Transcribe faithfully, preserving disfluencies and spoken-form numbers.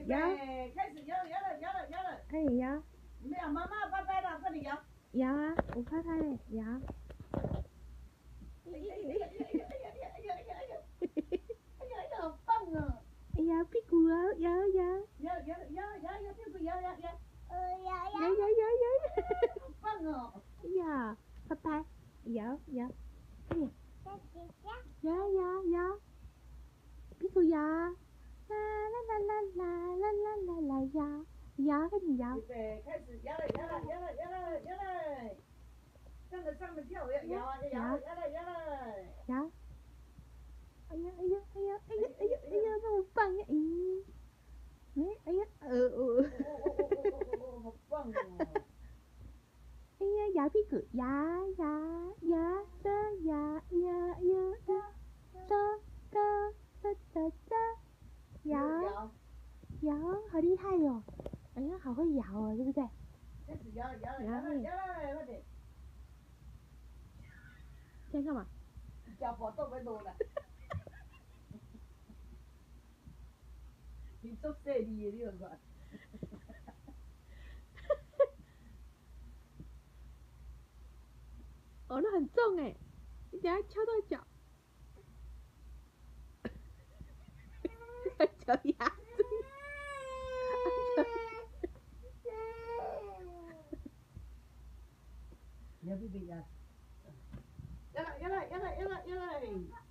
摇， 开始摇了摇了摇了摇了。 可以摇。 没有，妈妈拜拜了，快点摇。 摇啊，我看看嘞，摇。 哎呀哎呀哎呀哎呀哎呀哎呀哎呀哎呀！哎呀哎呀，好棒哦！ 哎呀，屁股啊，摇摇。 摇摇摇摇摇屁股摇摇摇。 呃摇摇摇摇摇。 好棒哦！ 哎呀，拍拍，摇摇。哎呀， 再姐姐。 摇摇摇，屁股摇。啦啦啦啦啦啦啦啦啦摇，摇跟你摇。 预备，开始摇了摇了摇了摇了摇了。站在上面跳，摇摇啊摇了摇了摇了。 摇。哎呀哎呀哎呀哎呀哎呀哎呀，那么棒呀！咦，哎哎呀呃呃。 好棒哦！ 哎呀，摇屁股，摇摇摇着摇摇摇摇，走走走走走，摇摇，好厉害哟！哎呀，好会摇哦，对不对？ 开始摇了摇了摇了摇了，快点！ 现在干嘛？ 脚跑动没动了。你做生意的，你有看？ 哦，那很重哎，你等下敲到脚，脚牙子。 摇屁屁摇。摇了摇了摇了摇了摇了。